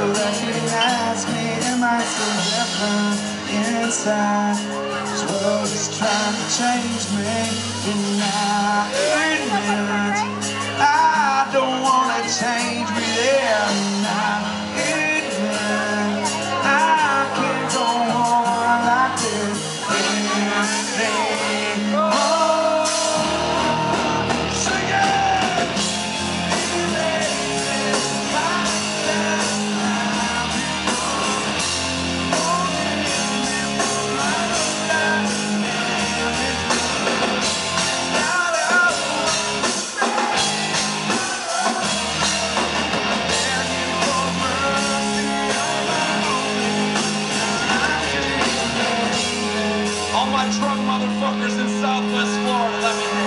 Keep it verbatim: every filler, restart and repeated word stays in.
recognize me? Am I so different inside? This world is trying to change me, and I admit I don't want to change me there, and I admit I can't go on like this anymore. Sing it! All my drunk motherfuckers in Southwest Florida, let me